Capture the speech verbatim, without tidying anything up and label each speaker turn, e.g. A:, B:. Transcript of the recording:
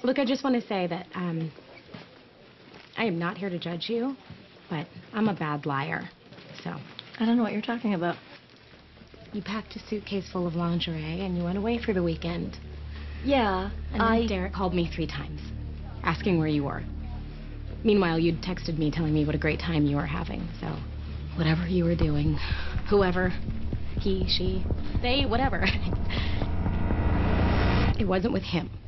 A: Look, I just want to say that, um, I am not here to judge you, but I'm a bad liar, so.
B: I don't know what you're talking about.
A: You packed a suitcase full of lingerie and you went away for the weekend.
B: Yeah,
A: And
B: I...
A: then Derek called me three times, asking where you were. Meanwhile, you'd texted me telling me what a great time you were having, so whatever you were doing, whoever, he, she, they, whatever, it wasn't with him.